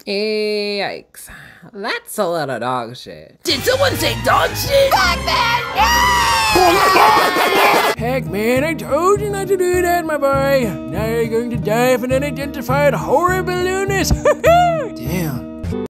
Yikes. That's a lot of dog shit. Did someone say dog shit? Pac-man! Pac-Man, I told you not to do that, my boy. Now you're going to die of an unidentified horrible illness. Damn.